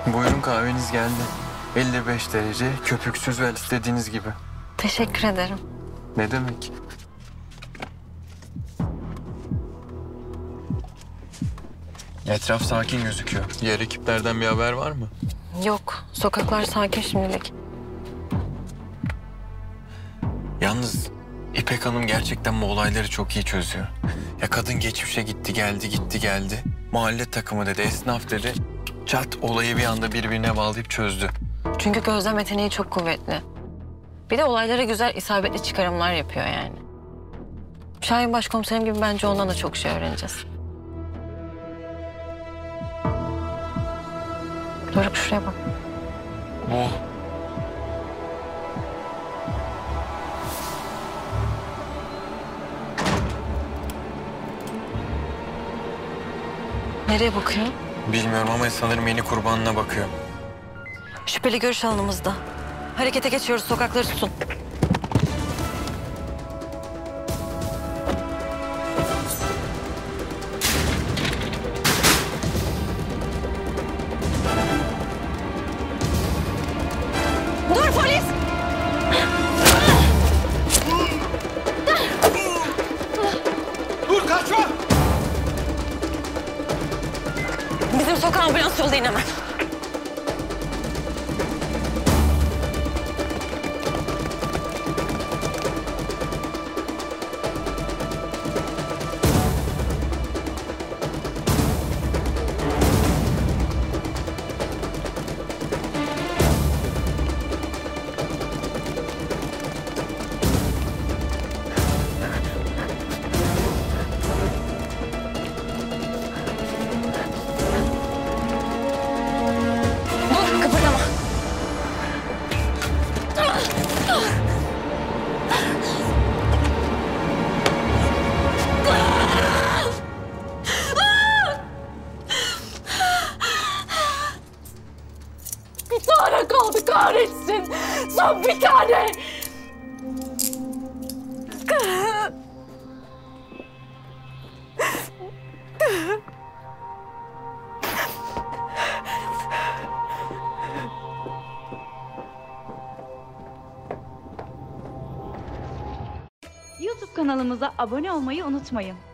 Buyurun, kahveniz geldi. 55 derece, köpüksüz ve istediğiniz gibi. Teşekkür ederim. Ne demek? Etraf sakin gözüküyor. Diğer ekiplerden bir haber var mı? Yok, sokaklar sakin şimdilik. Yalnız İpek Hanım gerçekten bu olayları çok iyi çözüyor. Ya kadın geçmişe gitti geldi, gitti geldi. Mahalle takımı dedi, esnaf dedi. Çat, olayı bir anda birbirine bağlayıp çözdü. Çünkü gözlem yeteneği çok kuvvetli. Bir de olaylara güzel, isabetli çıkarımlar yapıyor yani. Şahin başkomiserim gibi bence ondan da çok şey öğreneceğiz. Doruk, şuraya bak. Oh. Nereye bakıyor? Bilmiyorum ama sanırım yeni kurbanına bakıyor. Şüpheli görüş alanımızda. Harekete geçiyoruz, sokakları tutun. Dur polis! Dur, kaçma! Bizim sokağa ambulans yollayın hemen. Dur, kıpırdama. Bir tane kaldı, kahretsin. Son bir tane. YouTube kanalımıza abone olmayı unutmayın.